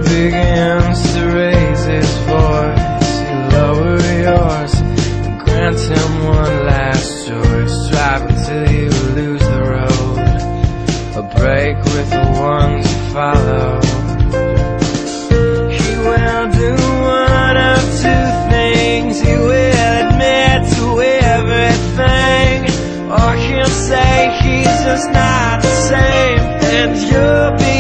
begins to raise his voice, you lower yours and grant him one last choice. Drive until you lose the road, or break with the ones you follow. He will do one of two things. He will admit to everything, or he'll say he's just not the same, and you'll be